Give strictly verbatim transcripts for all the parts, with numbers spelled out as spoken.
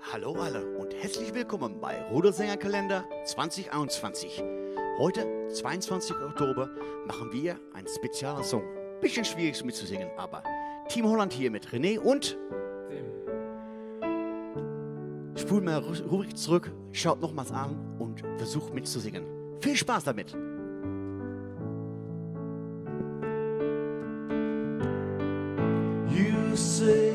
Hallo alle und herzlich willkommen bei Rudersängerkalender zwanzig einundzwanzig. Heute, zweiundzwanzigster Oktober, machen wir einen speziellen Song. Bisschen schwierig mitzusingen, aber Team Holland hier mit René und Tim. Spult mal ruhig zurück, schaut nochmals an und versucht mitzusingen. Viel Spaß damit! You say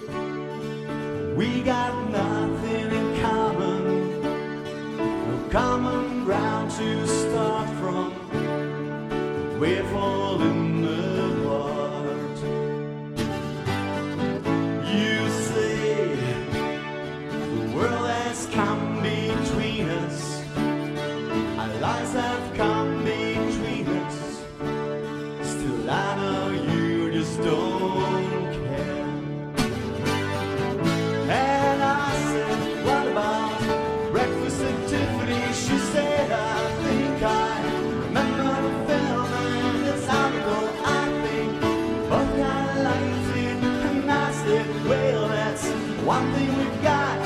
we got nothing in common, no common ground to start from. We're falling apart. You say the world has come between us, our lives have come between us. Still I know you just don't care. And I said, what about breakfast at Tiffany? She said, I think I remember the film, and it's how to go. I think both got liked it. And I said, well, that's one thing we've got.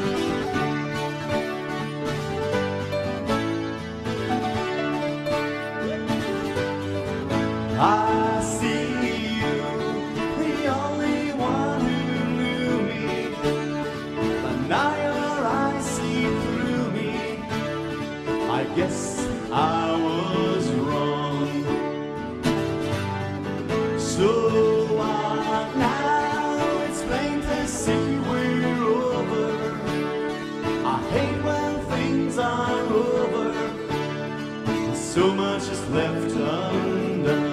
I see you, the only one who knew me, but now your eyes see through me. I guess I was wrong. So what now? It's plain to see we're over. I hate when things are over. So much is left undone.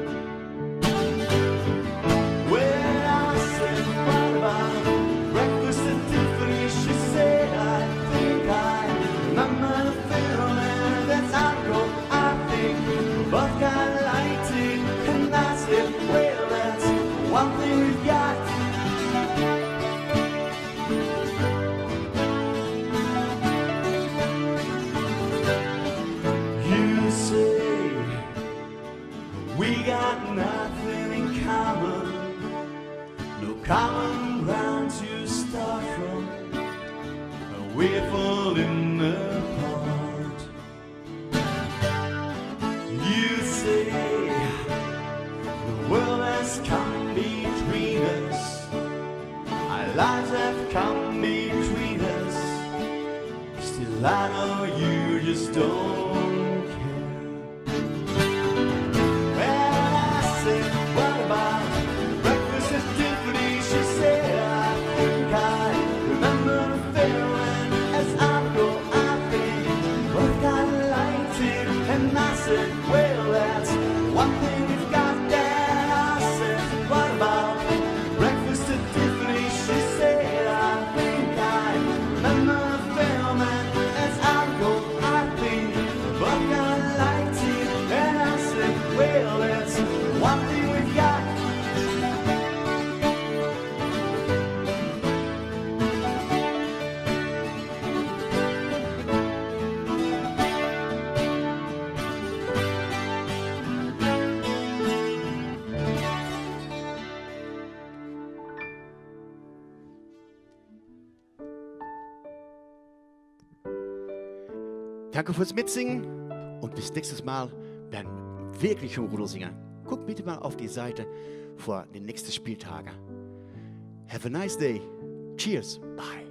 When I said, what about breakfast at Tiffany? She said, I think I remember the film, and that's how it goes. I think we both got lighted, and I said, well, that's one thing we've got. You say we got nothing in common, no common ground to start from, and we're falling apart. You say the world has come between us, our lives have come between us. Still I know you just don't care. Well, I said, what about breakfast at Tiffany? She said, I think I remember the film, and as I go, I think both got lighted. And I said, well, that's one thing we've got. Then I said, what about breakfast at Tiffany? She said, I think I remember the film, and as I go, I think both got lighted. And I said, well, that's one thing we've got. Danke fürs Mitsingen und bis nächstes Mal beim wirklichen Rudelsinger. Guckt bitte mal auf die Seite vor den nächsten Spieltagen. Have a nice day. Cheers. Bye.